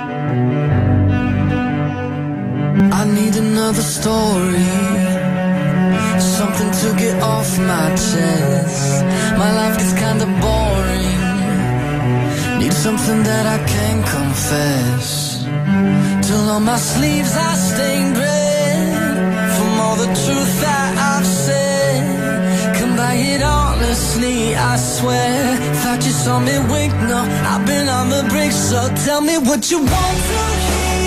I need another story, something to get off my chest. My life is kinda boring, need something that I can confess. Till on my sleeves I stained red from all the truth that I've said. Come by it honestly, I swear. Thought you saw me wink, no, I've been on the brink. So tell me what you want to hear.